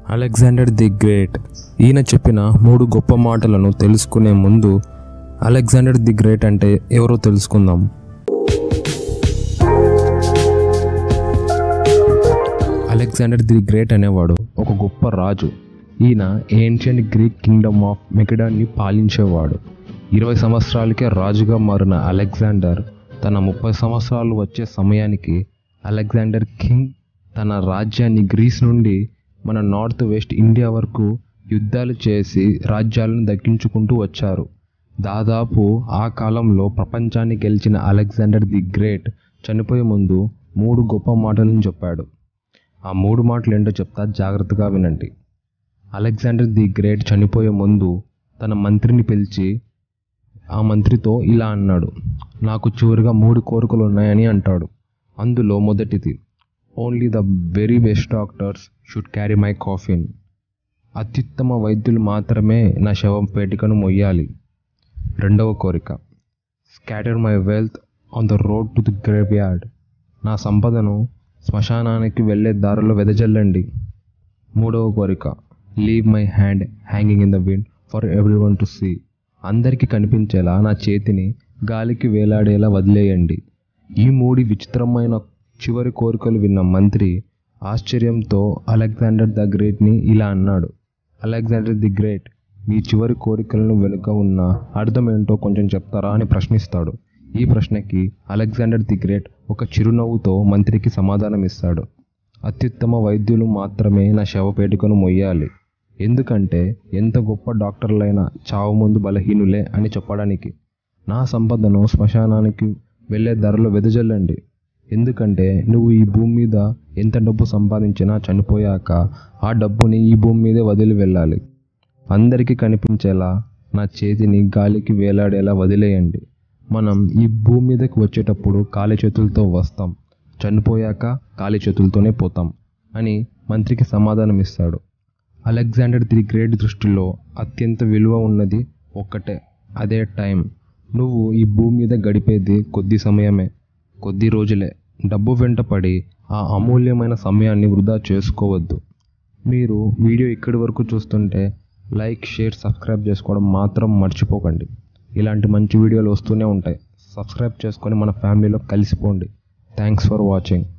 Alexander the great. ఈయన చెప్పిన 3 గొప్ప మాటలను తెలుసుకునే ముందు అలెగ్జాండర్ ది గ్రేట్ అంటే ఎవరో తెలుసుకుందాం. అలెగ్జాండర్ ది గ్రేట్ అనేవాడు ఒక గొప్ప రాజు. ఈయన ఏన్షియంట్ గ్రీక్ కింగ్డమ్ ఆఫ్ మెకిడాన్ని పాలించేవాడు. 20 సంవత్సరాలకే రాజుగా మారిన అలెగ్జాండర్ తన 30 సంవత్సరాలు వచ్చే సమయానికి అలెగ్జాండర్ కింగ్ తన రాజ్యాన్ని గ్రీస్ నుండి మన నార్త్ వెస్ట్ ఇండియా వరకు యుద్ధాలు చేసి రాజ్యాలను దక్కించుకుంటూ వచ్చారు. దాదాపు ఆ కాలంలో ప్రపంచాన్ని గెలిచిన అలెగ్జాండర్ ది గ్రేట్ చనిపోయే ముందు 3 గొప్ప మాటలను చెప్పాడు. ఆ 3 మాటలు ఏంటో చెప్తా, జాగ్రత్తగా వినండి. అలెగ్జాండర్ ది గ్రేట్ చనిపోయే ముందు తన మంత్రిని పిలిచి ఆ మంత్రితో ఇలా అన్నాడు, నాకు చివరిగా 3 కోరికలు ఉన్నాయని అంటాడు. అందులో మొదటిది, only the very best doctors should carry my coffin. అత్యుత్తమ వైద్యులు మాత్రమే నా శవం పేటికను మొయ్యాలి. రెండవ కోరిక, scatter my wealth on the road to the graveyard. నా సంపదను శ్మశానానికి వెళ్ళే దారిలో వెదజల్లండి. మూడవ కోరిక, leave my hand hanging in the wind for everyone to see. అందరికీ కనిపించేలా నా చేతిని గాలికి వేలాడేలా వదిలేయండి. ఈ 3 విచిత్రమైన చివరి కోరికలు విన్న మంత్రి ఆశ్చర్యంతో అలెగ్జాండర్ ద గ్రేట్ని ఇలా అన్నాడు, అలెగ్జాండర్ ది గ్రేట్, మీ చివరి కోరికలను వెనుక ఉన్న అర్థం ఏంటో కొంచెం చెప్తారా అని ప్రశ్నిస్తాడు. ఈ ప్రశ్నకి అలెగ్జాండర్ ది గ్రేట్ ఒక చిరునవ్వుతో మంత్రికి సమాధానం ఇస్తాడు, అత్యుత్తమ వైద్యులు మాత్రమే నా శవపేటికను మొయ్యాలి. ఎందుకంటే ఎంత గొప్ప డాక్టర్లైనా చావు ముందు బలహీనులే అని చెప్పడానికి. నా సంపదను శ్మశానానికి వెళ్ళే ధరలో వెదజల్లండి. ఎందుకంటే నువ్వు ఈ భూమి మీద ఎంత డబ్బు సంపాదించినా చనిపోయాక ఆ డబ్బుని ఈ భూమి మీదే వదిలి వెళ్ళాలి. అందరికీ కనిపించేలా నా చేతిని గాలికి వేలాడేలా వదిలేయండి. మనం ఈ భూమి మీదకి వచ్చేటప్పుడు ఖాళీ చేతులతో వస్తాం, చనిపోయాక ఖాళీ చేతులతోనే పోతాం అని మంత్రికి సమాధానం ఇస్తాడు. అలెగ్జాండర్ ది గ్రేట్ దృష్టిలో అత్యంత విలువ ఉన్నది ఒక్కటే, అదే టైం. నువ్వు ఈ భూమి మీద గడిపేది కొద్ది సమయమే, కొద్ది రోజులే. డబ్బు వెంట పడి ఆ అమూల్యమైన సమయాన్ని వృధా చేసుకోవద్దు. మీరు వీడియో ఇక్కడి వరకు చూస్తుంటే లైక్, షేర్, సబ్స్క్రైబ్ చేసుకోవడం మాత్రం మర్చిపోకండి. ఇలాంటి మంచి వీడియోలు వస్తూనే ఉంటాయి. సబ్స్క్రైబ్ చేసుకొని మన ఫ్యామిలీలో కలిసిపోండి. Thanks for watching.